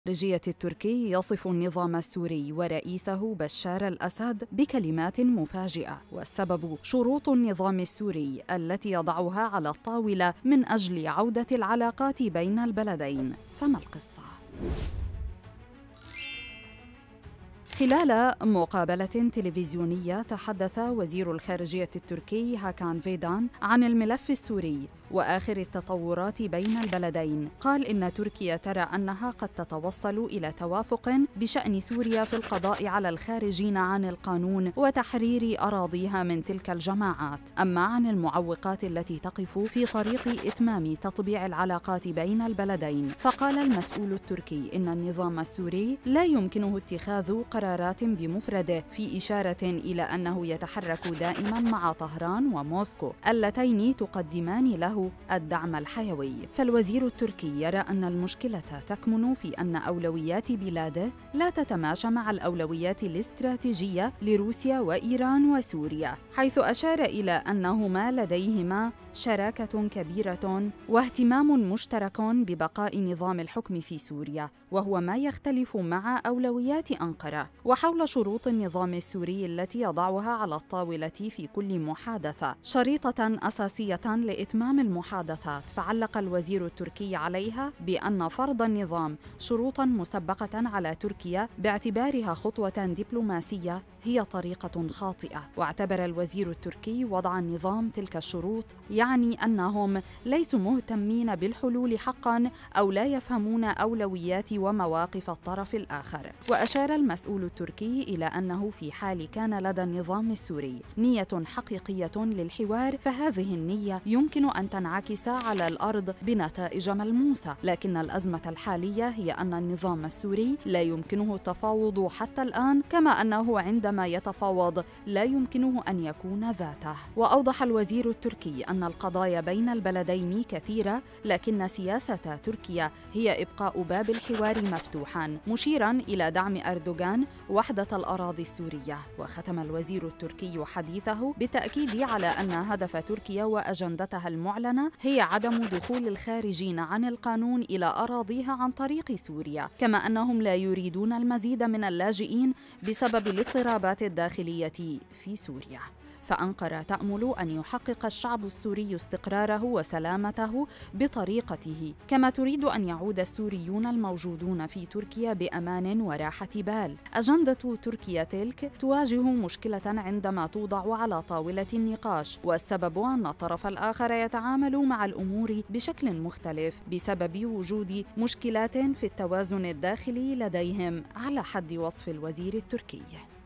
الخارجية التركي يصف النظام السوري ورئيسه بشار الأسد بكلمات مفاجئة، والسبب شروط النظام السوري التي يضعها على الطاولة من أجل عودة العلاقات بين البلدين. فما القصة؟ خلال مقابلة تلفزيونية تحدث وزير الخارجية التركي هاكان فيدان عن الملف السوري وآخر التطورات بين البلدين. قال إن تركيا ترى أنها قد تتوصل إلى توافق بشأن سوريا في القضاء على الخارجين عن القانون وتحرير أراضيها من تلك الجماعات. أما عن المعوقات التي تقف في طريق إتمام تطبيع العلاقات بين البلدين، فقال المسؤول التركي إن النظام السوري لا يمكنه اتخاذ قرارات بمفرده، في إشارة إلى أنه يتحرك دائما مع طهران وموسكو اللتين تقدمان له الدعم الحيوي. فالوزير التركي يرى أن المشكلة تكمن في أن أولويات بلاده لا تتماشى مع الأولويات الاستراتيجية لروسيا وإيران وسوريا، حيث أشار إلى أنهما لديهما شراكة كبيرة واهتمام مشترك ببقاء نظام الحكم في سوريا، وهو ما يختلف مع أولويات أنقرة. وحول شروط النظام السوري التي يضعها على الطاولة في كل محادثة شريطة أساسية لإتمام المحادثات، فعلق الوزير التركي عليها بأن فرض النظام شروطاً مسبقة على تركيا باعتبارها خطوة دبلوماسية هي طريقة خاطئة. واعتبر الوزير التركي وضع النظام تلك الشروط يعني أنهم ليسوا مهتمين بالحلول حقاً أو لا يفهمون أولويات ومواقف الطرف الآخر. وأشار المسؤول التركي إلى أنه في حال كان لدى النظام السوري نية حقيقية للحوار، فهذه النية يمكن أن تنعكس على الأرض بنتائج ملموسة، لكن الأزمة الحالية هي أن النظام السوري لا يمكنه التفاوض حتى الآن، كما أنه عندما يتفاوض لا يمكنه أن يكون ذاته. وأوضح الوزير التركي أن القضايا بين البلدين كثيرة، لكن سياسة تركيا هي إبقاء باب الحوار مفتوحا، مشيرا إلى دعم أردوغان وحدة الأراضي السورية. وختم الوزير التركي حديثه بالتأكيد على أن هدف تركيا وأجندتها المعلنة هي عدم دخول الخارجين عن القانون إلى أراضيها عن طريق سوريا، كما أنهم لا يريدون المزيد من اللاجئين بسبب الاضطرابات الداخلية في سوريا. فأنقرة تأمل أن يحقق الشعب السوري استقراره وسلامته بطريقته، كما تريد أن يعود السوريون الموجودون في تركيا بأمان وراحة بال. أجندة تركيا تلك تواجه مشكلة عندما توضع على طاولة النقاش، والسبب أن الطرف الآخر يتعامل مع الأمور بشكل مختلف بسبب وجود مشكلات في التوازن الداخلي لديهم، على حد وصف الوزير التركي.